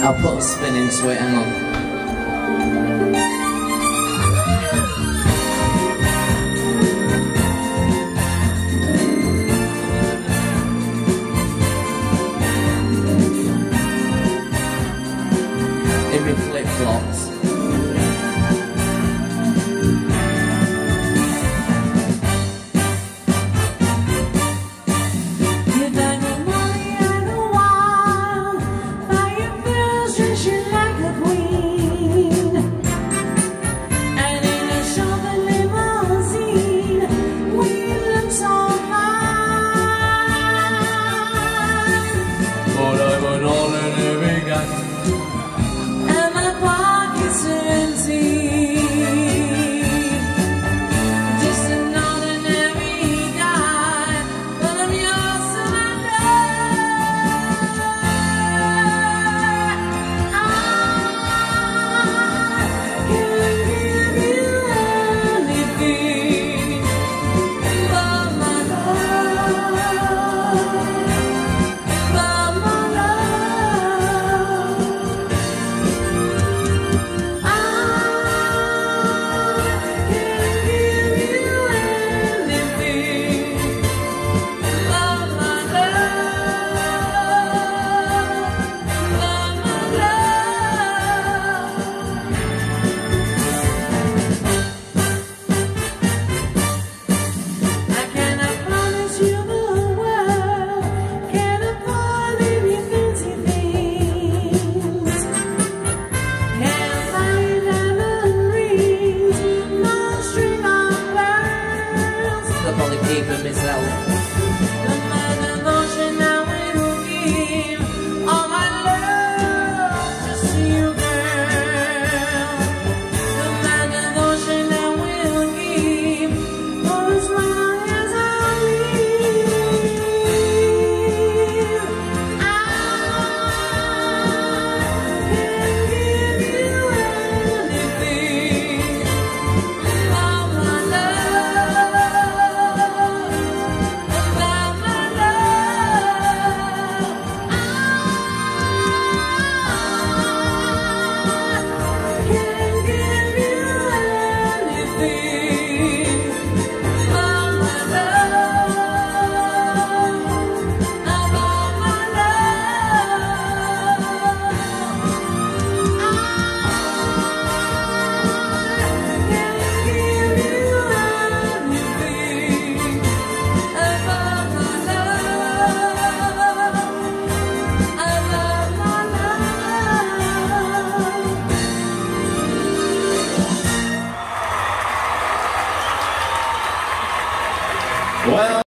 I'll put a spin into it, hang on. In my flip-flops. And my pockets are empty. Just an ordinary guy, but I'm yours and I can't give you anything but my love, but my love. I'll probably keep it myself. The man devotion I will give all my love just to you, girl. The man devotion I will give for as long as I live. I can give you anything but my love. Well.